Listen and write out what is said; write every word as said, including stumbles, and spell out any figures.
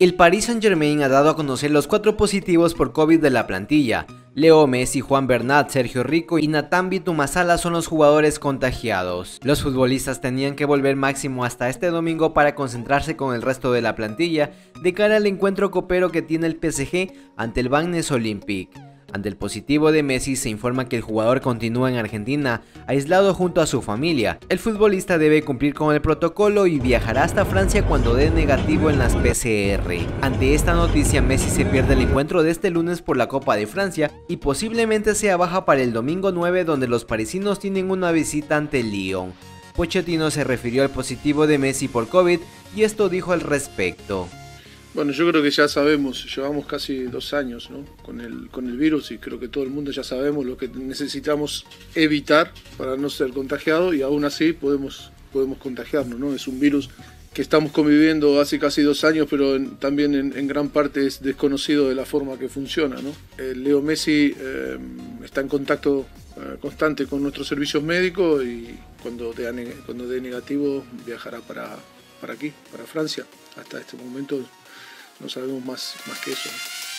El Paris Saint-Germain ha dado a conocer los cuatro positivos por COVID de la plantilla. Leo Messi, Juan Bernat, Sergio Rico y Natambi Tumasala son los jugadores contagiados. Los futbolistas tenían que volver máximo hasta este domingo para concentrarse con el resto de la plantilla de cara al encuentro copero que tiene el P S G ante el Vannes Olympique. Ante el positivo de Messi se informa que el jugador continúa en Argentina, aislado junto a su familia. El futbolista debe cumplir con el protocolo y viajará hasta Francia cuando dé negativo en las P C R. Ante esta noticia, Messi se pierde el encuentro de este lunes por la Copa de Francia y posiblemente sea baja para el domingo nueve, donde los parisinos tienen una visita ante el Lyon. Pochettino se refirió al positivo de Messi por COVID y esto dijo al respecto. Bueno, yo creo que ya sabemos, llevamos casi dos años, ¿no? con, el, con el virus y creo que todo el mundo ya sabemos lo que necesitamos evitar para no ser contagiado y aún así podemos, podemos contagiarnos, ¿no? Es un virus que estamos conviviendo hace casi dos años, pero en, también en, en gran parte es desconocido de la forma que funciona, ¿no? Eh, Leo Messi eh, está en contacto eh, constante con nuestros servicios médicos y cuando dé, cuando dé negativo viajará para, para aquí, para Francia. Hasta este momento no sabemos más, más que eso.